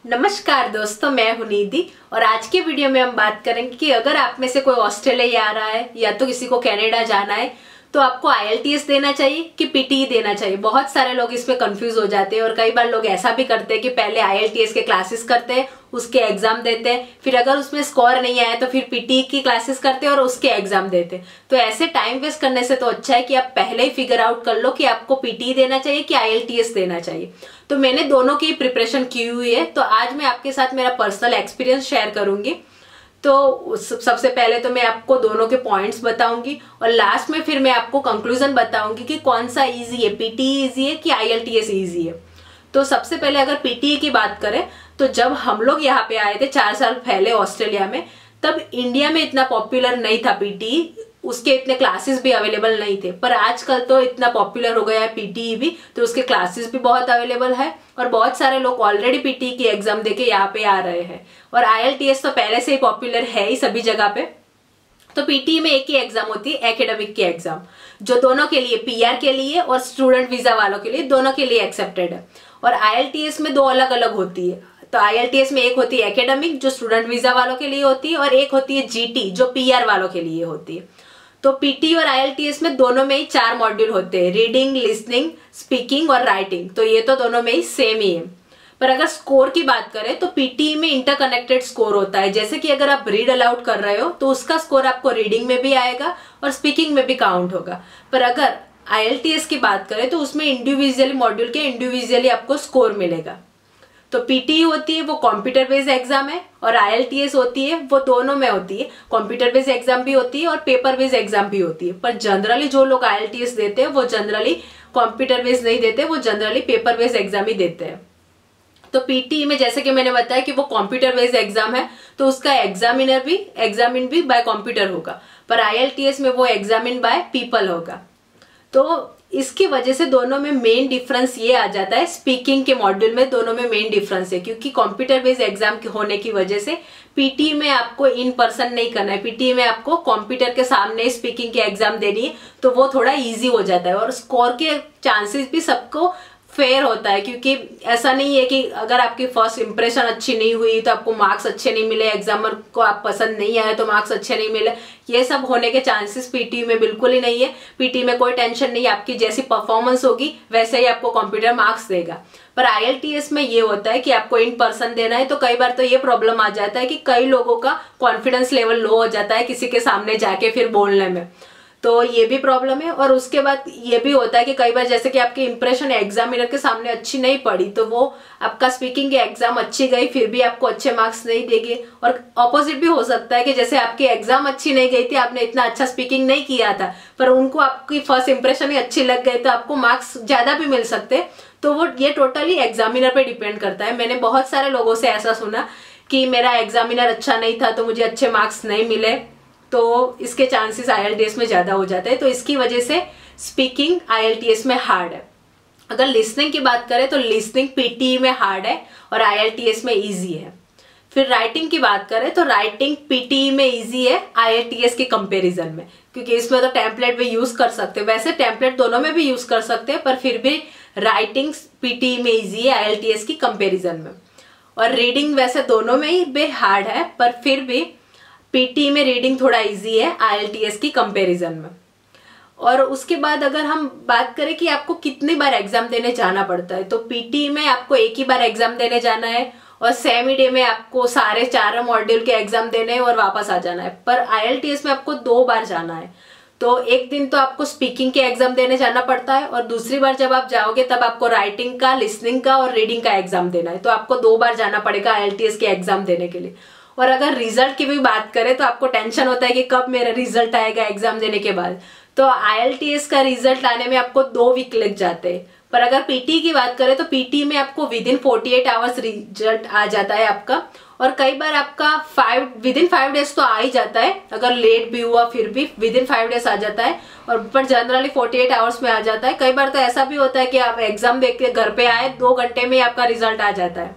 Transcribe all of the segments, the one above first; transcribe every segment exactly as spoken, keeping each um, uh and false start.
नमस्कार दोस्तों, मैं हूं निधि और आज के वीडियो में हम बात करेंगे कि अगर आप में से कोई ऑस्ट्रेलिया आ रहा है या तो किसी को कनाडा जाना है तो आपको आई एल टी एस देना चाहिए कि पी टी ई देना चाहिए। बहुत सारे लोग इसमें कंफ्यूज हो जाते हैं और कई बार लोग ऐसा भी करते हैं कि पहले आई एल टी एस के क्लासेस करते हैं, उसके एग्जाम देते हैं, फिर अगर उसमें स्कोर नहीं आया तो फिर पी टी ई की क्लासेस करते हैं और उसके एग्जाम देते हैं। तो ऐसे टाइम वेस्ट करने से तो अच्छा है कि आप पहले ही फिगर आउट कर लो कि आपको पी टी ई देना चाहिए कि आई एल टी एस देना चाहिए। तो मैंने दोनों की प्रिपरेशन की हुई है, तो आज मैं आपके साथ मेरा पर्सनल एक्सपीरियंस शेयर करूंगी। तो सबसे पहले तो मैं आपको दोनों के पॉइंट्स बताऊंगी और लास्ट में फिर मैं आपको कंक्लूजन बताऊंगी कि कौन सा इजी है, पीटीई इजी है कि IELTS easy है। तो सबसे पहले अगर पीटीई की बात करें तो जब हम लोग यहाँ पे आए थे चार साल पहले ऑस्ट्रेलिया में, तब इंडिया में इतना पॉपुलर नहीं था पीटीई, उसके इतने क्लासेस भी अवेलेबल नहीं थे। पर आजकल तो इतना पॉपुलर हो गया है पीटीई भी, तो उसके क्लासेस भी बहुत अवेलेबल है और बहुत सारे लोग ऑलरेडी पीटीई की एग्जाम देके यहाँ पे आ रहे हैं। और आई एल टी एस तो पहले से ही पॉपुलर है ही सभी जगह पे। तो पीटीई में एक ही एग्जाम होती है, एकेडमिक की एग्जाम, जो दोनों के लिए, पीआर के लिए और स्टूडेंट वीजा वालों के लिए, दोनों के लिए एक्सेप्टेड है। और आई एल टी एस में दो अलग अलग होती है। तो आई एल टी एस में एक होती है एकेडमिक, जो स्टूडेंट वीजा वालों के लिए होती है, और एक होती है जीटी, जो पीआर वालों के लिए होती है। तो पीटी और आई एल टी एस में दोनों में ही चार मॉड्यूल होते हैं, रीडिंग, लिसनिंग, स्पीकिंग और राइटिंग। तो ये तो दोनों में ही सेम ही है। पर अगर स्कोर की बात करें तो पीटी में इंटरकनेक्टेड स्कोर होता है। जैसे कि अगर आप रीड अलाउड कर रहे हो तो उसका स्कोर आपको रीडिंग में भी आएगा और स्पीकिंग में भी काउंट होगा। पर अगर आई एल टी एस की बात करें तो उसमें इंडिविजुअली मॉड्यूल के इंडिविजुअली आपको स्कोर मिलेगा। तो पीटीई होती है वो कंप्यूटर बेस्ड एग्जाम है और आई एल टी एस होती है वो दोनों में होती है, कंप्यूटर बेस्ड एग्जाम भी होती है और पेपर बेस्ड एग्जाम भी होती है। पर जनरली जो लोग आई एल टी एस देते हैं वो जनरली कंप्यूटर बेस्ड नहीं देते, वो जनरली पेपर बेस्ड एग्जाम ही देते हैं। तो पीटीई में जैसे कि मैंने बताया कि वो कंप्यूटर बेस्ड एग्जाम है, तो उसका एग्जामिनर भी एग्जामिन भी बाय कंप्यूटर होगा। पर आई एल टी एस में वो एग्जामिन बाय पीपल होगा। तो इसकी वजह से दोनों में मेन डिफरेंस ये आ जाता है, स्पीकिंग के मॉड्यूल में दोनों में मेन डिफरेंस है, क्योंकि कंप्यूटर बेस्ड एग्जाम होने की वजह से पीटी में आपको इन पर्सन नहीं करना है, पीटी में आपको कंप्यूटर के सामने स्पीकिंग की एग्जाम देनी है, तो वो थोड़ा इजी हो जाता है और स्कोर के चांसेस भी सबको फेयर होता है। क्योंकि ऐसा नहीं है कि अगर आपकी फर्स्ट इंप्रेशन अच्छी नहीं हुई तो आपको मार्क्स अच्छे नहीं मिले, एग्जामर को आप पसंद नहीं आए तो मार्क्स अच्छे नहीं मिले, ये सब होने के चांसेस पीटी में बिल्कुल ही नहीं है। पीटी में कोई टेंशन नहीं, आपकी जैसी परफॉर्मेंस होगी वैसे ही आपको कंप्यूटर मार्क्स देगा। पर आई एल टी एस में ये होता है कि आपको इन पर्सन देना है, तो कई बार तो ये प्रॉब्लम आ जाता है कि कई लोगों का कॉन्फिडेंस लेवल लो हो जाता है किसी के सामने जाके फिर बोलने में, तो ये भी प्रॉब्लम है। और उसके बाद ये भी होता है कि कई बार जैसे कि आपकी इंप्रेशन एग्जामिनर के सामने अच्छी नहीं पड़ी तो वो आपका स्पीकिंग की एग्जाम अच्छी गई फिर भी आपको अच्छे मार्क्स नहीं देंगे। और ऑपोजिट भी हो सकता है कि जैसे आपकी एग्जाम अच्छी नहीं गई थी, आपने इतना अच्छा स्पीकिंग नहीं किया था, पर उनको आपकी फर्स्ट इंप्रेशन ही अच्छी लग गई तो आपको मार्क्स ज्यादा भी मिल सकते हैं। तो वो ये टोटली एग्जामिनर पे डिपेंड करता है। मैंने बहुत सारे लोगों से ऐसा सुना कि मेरा एग्जामिनर अच्छा नहीं था तो मुझे अच्छे मार्क्स नहीं मिले, तो इसके chances IELTS में ज्यादा हो जाते हैं। तो इसकी वजह से speaking IELTS में हार्ड है। अगर लिसनिंग की बात करें तो लिसनिंग पीटीई में हार्ड है और आई एल टी एस में इजी है। फिर राइटिंग की बात करें तो राइटिंग पीटीई में इजी है आई एल टी एस के कंपैरिजन में, क्योंकि इसमें तो टेम्पलेट भी यूज कर सकते हैं। वैसे टेम्पलेट दोनों में भी यूज कर सकते हैं, पर फिर भी राइटिंग पीटीई में इजी है आई एल टी एस की कंपेरिजन में। और रीडिंग वैसे दोनों में ही भी हार्ड है, पर फिर भी पीटी में रीडिंग थोड़ा इजी है आई एल टी एस की कंपैरिजन में। और उसके बाद अगर हम बात करें कि आपको कितनी बार एग्जाम देने जाना पड़ता है, तो पीटी में आपको एक ही बार एग्जाम देने जाना है और सेम ही डे में आपको सारे चार मॉड्यूल के एग्जाम देने हैं और वापस आ जाना है। पर आई एल टी एस में आपको दो बार जाना है, तो एक दिन तो आपको स्पीकिंग के एग्जाम देने जाना पड़ता है और दूसरी बार जब आप जाओगे तब आपको राइटिंग का, लिसनिंग का और रीडिंग का एग्जाम देना है। तो आपको दो बार जाना पड़ेगा आई एल टी एस के एग्जाम देने के लिए। और अगर रिजल्ट की भी बात करें तो आपको टेंशन होता है कि कब मेरा रिजल्ट आएगा एग्जाम देने के बाद, तो आई एल टी एस का रिजल्ट आने में आपको दो वीक लग जाते हैं। पर अगर पीटी की बात करें तो पीटी में आपको within forty eight hours result आ जाता है आपका, और कई बार आपका five within five days तो आ ही जाता है, अगर लेट भी हुआ फिर भी विद इन फाइव डेज आ जाता है। और पर जनरली फोर्टी एट आवर्स में आ जाता है। कई बार तो ऐसा भी होता है कि आप एग्जाम देख के घर पे आए, दो घंटे में आपका रिजल्ट आ जाता है।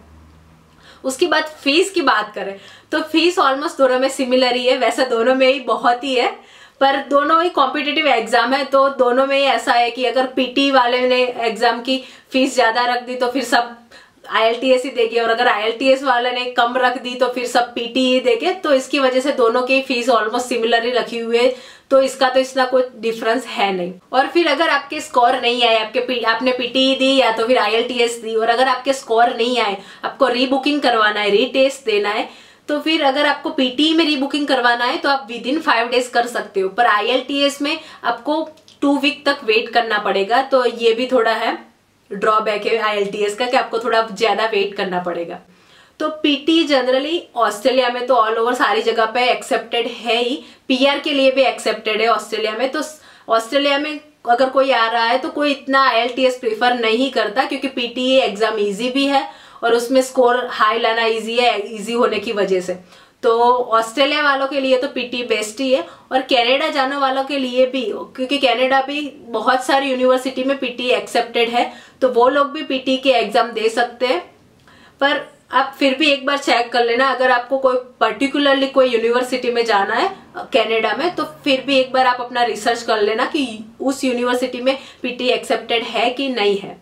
उसके बाद फीस की बात करें तो फीस ऑलमोस्ट दोनों में सिमिलर ही है, वैसे दोनों में ही बहुत ही है, पर दोनों ही कॉम्पिटिटिव एग्जाम है। तो दोनों में ही ऐसा है कि अगर पीटी वाले ने एग्जाम की फीस ज्यादा रख दी तो फिर सब आई एल टी एस ही देंगे, और अगर आई एल टी एस वाले ने कम रख दी तो फिर सब पी टी ही देंगे। तो इसकी वजह से दोनों की फीस ऑलमोस्ट सिमिलर ही रखी हुई है, तो इसका तो इतना कोई डिफरेंस है नहीं। और फिर अगर आपके स्कोर नहीं आए, आपके आपने पी टी दी या तो फिर आई एल टी एस दी, और अगर आपके स्कोर नहीं आए, आपको रीबुकिंग करवाना है, रीटेस्ट देना है, तो फिर अगर आपको पी टी में रीबुकिंग करवाना है तो आप विद इन फाइव डेज कर सकते हो, पर आई एल टी एस में आपको टू वीक तक वेट करना पड़ेगा। तो ये भी थोड़ा है ड्रॉबैक है आई एल टी एस का, कि आपको थोड़ा ज्यादा वेट करना पड़ेगा। तो पी टी जनरली ऑस्ट्रेलिया में तो ऑल ओवर सारी जगह पे एक्सेप्टेड है ही, पी आर के लिए भी एक्सेप्टेड है ऑस्ट्रेलिया में। तो ऑस्ट्रेलिया में अगर कोई आ रहा है तो कोई इतना IELTS prefer नहीं करता, क्योंकि पी टी एग्जाम इजी भी है और उसमें स्कोर हाई लाना इजी है, इजी होने की वजह से। तो ऑस्ट्रेलिया वालों के लिए तो पी टी बेस्ट ही है, और कनाडा जाने वालों के लिए भी, क्योंकि कनाडा भी बहुत सारी यूनिवर्सिटी में पी टी एक्सेप्टेड है, तो वो लोग भी पी टी के एग्जाम दे सकते हैं। पर आप फिर भी एक बार चेक कर लेना, अगर आपको कोई पर्टिकुलरली कोई यूनिवर्सिटी में जाना है कनाडा में, तो फिर भी एक बार आप अपना रिसर्च कर लेना कि उस यूनिवर्सिटी में पी टी एक्सेप्टेड है कि नहीं है।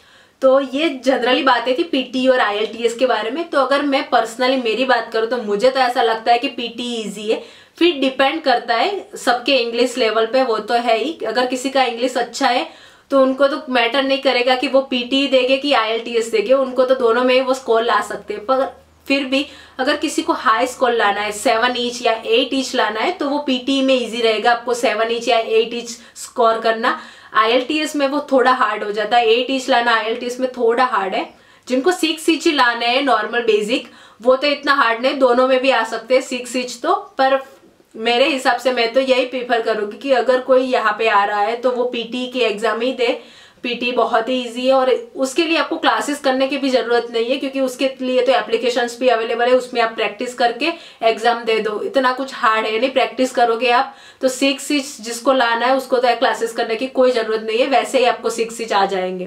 तो ये जनरली बातें थी पी टी और आई एल टी एस के बारे में। तो अगर मैं पर्सनली मेरी बात करूँ तो मुझे तो ऐसा लगता है कि पी टी इजी है, फिर डिपेंड करता है सबके इंग्लिश लेवल पे, वो तो है ही। अगर किसी का इंग्लिश अच्छा है तो उनको तो मैटर नहीं करेगा कि वो पी टी देंगे कि आई एल टी एस देंगे, उनको तो दोनों में वो स्कोर ला सकते हैं। पर फिर भी अगर किसी को हाई स्कोर लाना है, सेवन इंच या एट इंच लाना है, तो वो पी टी में इजी रहेगा आपको सेवन इंच या एट इंच स्कोर करना। आई एल टी एस में वो थोड़ा हार्ड हो जाता है, एट इंच लाना आई एल टी एस में थोड़ा हार्ड है। जिनको सिक्स इंच लाना है नॉर्मल बेसिक, वो तो इतना हार्ड नहीं, दोनों में भी आ सकते हैं सिक्स इंच तो। पर मेरे हिसाब से मैं तो यही प्रीफर करूंगी कि अगर कोई यहाँ पे आ रहा है तो वो पी टी की एग्जाम ही दे। पी टी बहुत ही इजी है, और उसके लिए आपको क्लासेस करने की भी जरूरत नहीं है, क्योंकि उसके लिए तो एप्लीकेशंस भी अवेलेबल है, उसमें आप प्रैक्टिस करके एग्जाम दे दो। इतना कुछ हार्ड है नहीं, प्रैक्टिस करोगे आप तो सिक्स इंच जिसको लाना है उसको तो क्लासेस करने की कोई जरूरत नहीं है, वैसे ही आपको सिक्स इंच आ जाएंगे।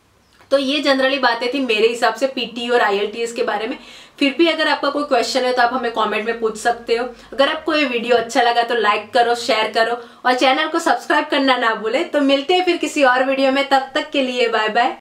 तो ये जनरली बातें थी मेरे हिसाब से पी टी और आई एल टी एस के बारे में। फिर भी अगर आपका कोई क्वेश्चन है तो आप हमें कमेंट में पूछ सकते हो। अगर आपको ये वीडियो अच्छा लगा तो लाइक करो, शेयर करो, और चैनल को सब्सक्राइब करना ना भूले। तो मिलते हैं फिर किसी और वीडियो में, तब तक के लिए बाय बाय।